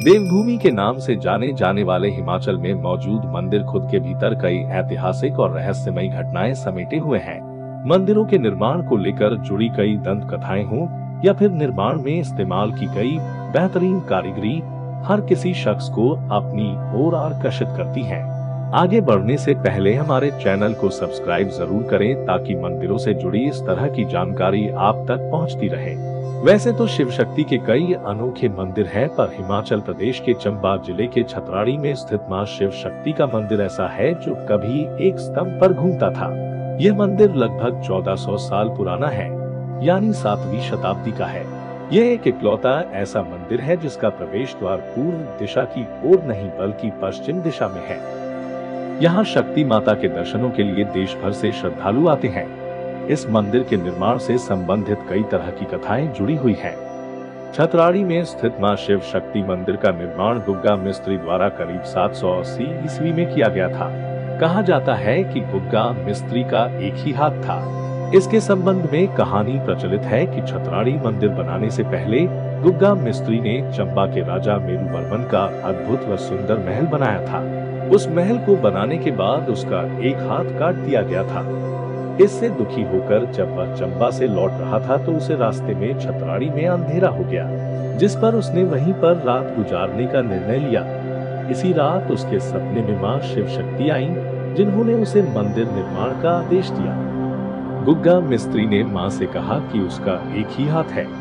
देवभूमि के नाम से जाने जाने वाले हिमाचल में मौजूद मंदिर खुद के भीतर कई ऐतिहासिक और रहस्यमयी घटनाएं समेटे हुए हैं। मंदिरों के निर्माण को लेकर जुड़ी कई दंत कथाएं हों या फिर निर्माण में इस्तेमाल की गई बेहतरीन कारीगरी हर किसी शख्स को अपनी ओर आकर्षित करती है। आगे बढ़ने से पहले हमारे चैनल को सब्सक्राइब जरूर करें ताकि मंदिरों से जुड़ी इस तरह की जानकारी आप तक पहुंचती रहे। वैसे तो शिव शक्ति के कई अनोखे मंदिर हैं, पर हिमाचल प्रदेश के चंबा जिले के छतराड़ी में स्थित मां शिव शक्ति का मंदिर ऐसा है जो कभी एक स्तंभ पर घूमता था। यह मंदिर लगभग 1400 साल पुराना है, यानी 7वीं शताब्दी का है। यह एक इकलौता ऐसा मंदिर है जिसका प्रवेश द्वार पूर्व दिशा की ओर नहीं बल्कि पश्चिम दिशा में है। यहाँ शक्ति माता के दर्शनों के लिए देश भर से श्रद्धालु आते हैं। इस मंदिर के निर्माण से संबंधित कई तरह की कथाएं जुड़ी हुई हैं। छतराड़ी में स्थित मां शिव शक्ति मंदिर का निर्माण गुग्गा मिस्त्री द्वारा करीब 780 ईस्वी में किया गया था। कहा जाता है कि गुग्गा मिस्त्री का एक ही हाथ था। इसके संबंध में कहानी प्रचलित है कि छतराड़ी मंदिर बनाने से पहले गुग्गा मिस्त्री ने चंबा के राजा मेरुवर्मन का अद्भुत व सुंदर महल बनाया था। उस महल को बनाने के बाद उसका एक हाथ काट दिया गया था। इससे दुखी होकर जब वह चंबा से लौट रहा था तो उसे रास्ते में छतराड़ी में अंधेरा हो गया, जिस पर उसने वहीं पर रात गुजारने का निर्णय लिया। इसी रात उसके सपने में मां शिव शक्ति आईं, जिन्होंने उसे मंदिर निर्माण का आदेश दिया। गुग्गा मिस्त्री ने मां से कहा कि उसका एक ही हाथ है।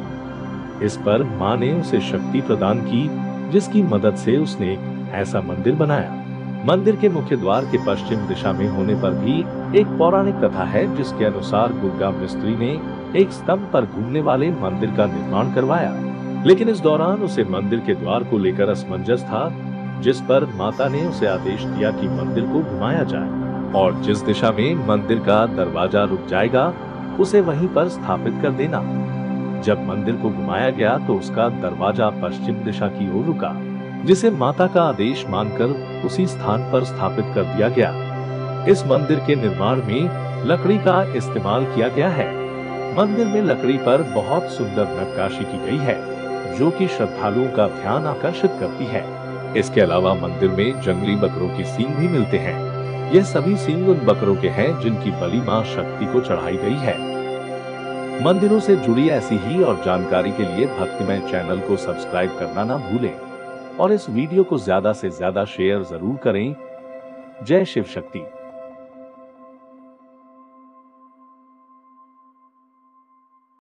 इस पर मां ने उसे शक्ति प्रदान की, जिसकी मदद से उसने ऐसा मंदिर बनाया। मंदिर के मुख्य द्वार के पश्चिम दिशा में होने पर भी एक पौराणिक कथा है, जिसके अनुसार गुग्गा मिस्त्री ने एक स्तंभ पर घूमने वाले मंदिर का निर्माण करवाया, लेकिन इस दौरान उसे मंदिर के द्वार को लेकर असमंजस था, जिस पर माता ने उसे आदेश दिया कि मंदिर को घुमाया जाए और जिस दिशा में मंदिर का दरवाजा रुक जाएगा उसे वहीं पर स्थापित कर देना। जब मंदिर को घुमाया गया तो उसका दरवाजा पश्चिम दिशा की ओर रुका, जिसे माता का आदेश मानकर उसी स्थान पर स्थापित कर दिया गया। इस मंदिर के निर्माण में लकड़ी का इस्तेमाल किया गया है। मंदिर में लकड़ी पर बहुत सुंदर नक्काशी की गई है, जो कि श्रद्धालुओं का ध्यान आकर्षित करती है। इसके अलावा मंदिर में जंगली बकरों की सींग भी मिलते हैं। यह सभी सींग उन बकरों के हैं जिनकी बलि मां शक्ति को चढ़ाई गई है। मंदिरों से जुड़ी ऐसी ही और जानकारी के लिए भक्तिमय चैनल को सब्सक्राइब करना ना भूलें और इस वीडियो को ज्यादा से ज्यादा शेयर जरूर करें। जय शिव शक्ति।